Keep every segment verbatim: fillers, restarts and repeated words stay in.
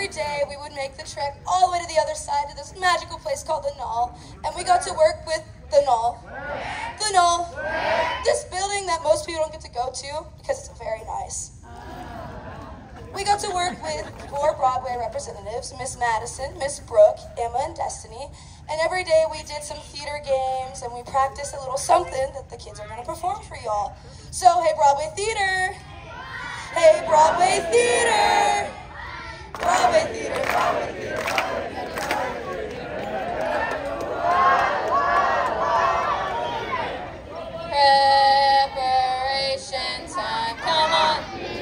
every day we would make the trek all the way to the other side to this magical place called the Knoll, and we got to work with the Knoll. The Knoll. This building that most people don't get to go to because it's very nice. We got to work with four Broadway representatives, Miss Madison, Miss Brooke, Emma, and Destiny, and every day we did some theater games and we practiced a little something that the kids are going to perform for y'all. So, hey Broadway Theater! Hey Broadway Theater! Broadway Theater, Broadway Theater, Broadway Theater. Preparation time, come on.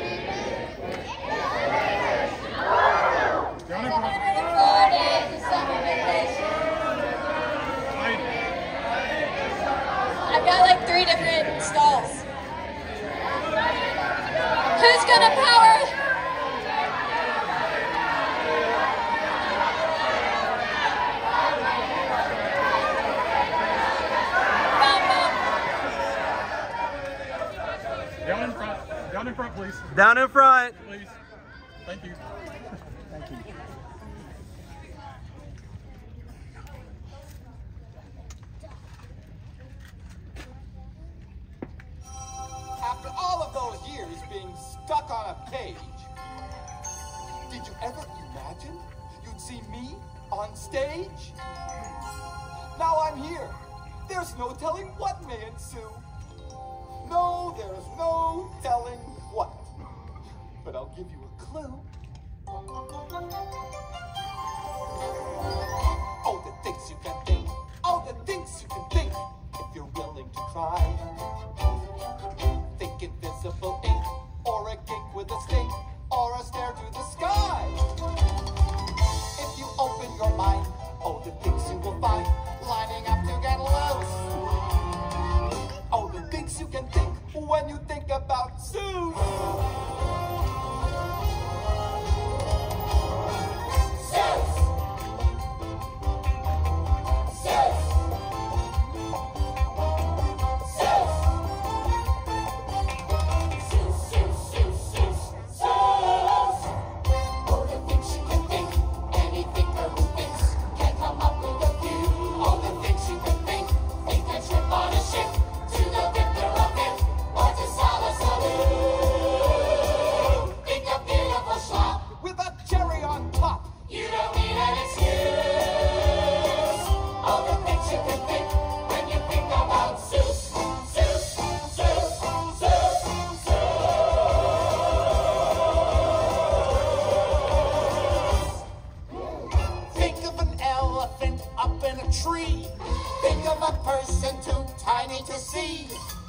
Four days of summer vacation. I've got like three different stalls. Who's gonna power? Down in front. Down in front, please. Down in front. Please. Thank you. Thank you. After all of those years being stuck on a page, did you ever imagine you'd see me on stage? Now I'm here. There's no telling what may ensue. No, there's no telling what. But I'll give you a clue. Oh, the things you can think. Oh, the things you can think. If you're willing to try. Think invisible ink, or a gig with a stink, or a stare to the sky. If you open your mind, oh, the things you will find, lining up to get loose. Oh, the things you can think when you think about Zeus. Zeus! Zeus! Think of a person too tiny to see.